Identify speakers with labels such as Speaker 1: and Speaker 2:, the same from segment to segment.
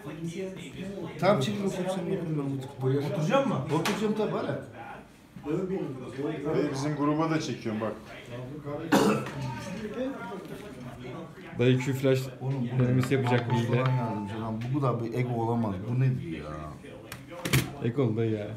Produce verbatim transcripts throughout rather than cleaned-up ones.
Speaker 1: Tamam çekil otur sen bakın ben
Speaker 2: Oturacak mı?
Speaker 1: Oturacağım tabi hala.
Speaker 3: Dayı bizim gruba da çekiyorum bak.
Speaker 4: Dayı Q flash denemesi yapacak bir hile.
Speaker 1: Lan bu kadar bir ego olamaz. Bu nedir ya?
Speaker 4: Ekol dayı ya.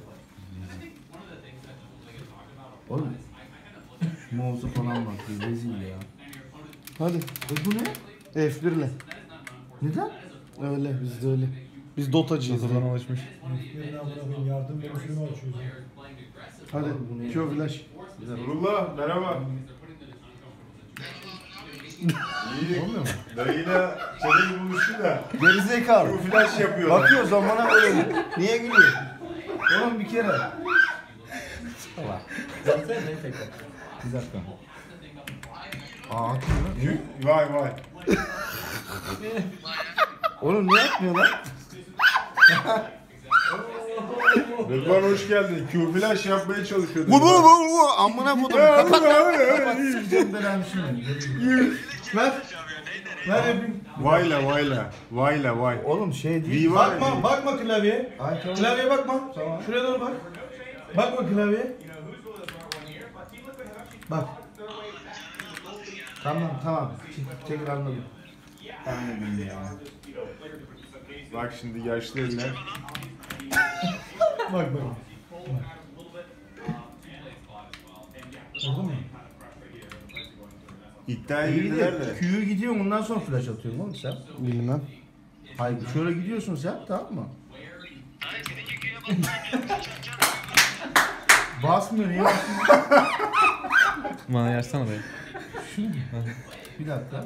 Speaker 1: Oğlum. Mouse'u falan bak. Rezil ya.
Speaker 4: Hadi.
Speaker 1: E bu ne?
Speaker 4: F bir ile.
Speaker 1: Neden?
Speaker 4: Öyle biz de öyle. Biz Dota'cıyız. Dota'dan alışmış.
Speaker 2: Yardım menüsünü açıyoruz.
Speaker 4: Hadi Q flash.
Speaker 3: Nurullah merhaba. İyi.
Speaker 1: Olmuyor mu?
Speaker 3: Dayıyla çeneyi buluştu da.
Speaker 1: Gerizekalı.
Speaker 3: Bu flash yapıyor.
Speaker 1: Bakıyor zamana öyle. Niye gülüyor? Oğlum bir kere. Allah. Zaten ne tekrar? Bir dakika. Aa atmıyor lan.
Speaker 3: Vay vay.
Speaker 1: Oğlum niye atmıyor lan?
Speaker 3: Rıdvan hoş geldin. Q flash yapmaya çalışıyordun.
Speaker 1: Bu bu bu bu. Amına kodum. Kapat. Kapat. Sikeceğim belanı şimdi.
Speaker 2: Ver. Ver yapayım.
Speaker 3: Vayla vayla. Vayla vay.
Speaker 1: Oğlum şey değil.
Speaker 3: V var.
Speaker 2: Bakma, bakma klavyeye.
Speaker 1: Ay tamam.
Speaker 2: Klavyeye bakma.
Speaker 1: Tamam.
Speaker 2: Şuraya doğru bak. Bakma klavyeye. Bak.
Speaker 1: Tamam tamam. Çek- Tekrar anladım. Anladım ya.
Speaker 3: Bak şimdi yaşlı eller.
Speaker 2: Bak bak. Oldu mu?
Speaker 3: İddiaya
Speaker 1: İyi
Speaker 3: girdiler
Speaker 1: de
Speaker 3: de.
Speaker 1: Q'yu gidiyorsun ondan sonra flash atıyorsun oğlum sen.
Speaker 4: Bilmem.
Speaker 1: Hayır şöyle gidiyorsun sen tamam mı? Basmıyor niye basmıyor?
Speaker 4: Bana yersene dayı.
Speaker 1: Bir dakika.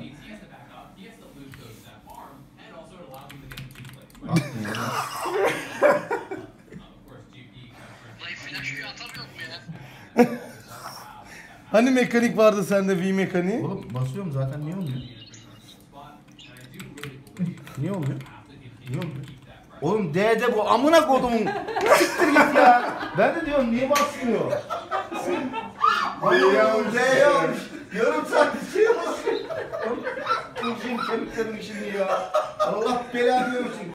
Speaker 1: Basmıyor.
Speaker 4: Hani mekanik vardı sende V mekaniği?
Speaker 1: Oğlum basıyorum zaten niye olmuyor? Niye olmuyor? Niye olmuyor? Oğlum D'de bu amına kodumun. Siktir git ya. Ben de diyorum niye basmıyor?
Speaker 3: D'yi
Speaker 1: Allah'ım
Speaker 3: almış.
Speaker 1: D'yi almış. Yarım saat şey basıyor. Kuşun kemiklerim şimdi ya. Allah belanı versin.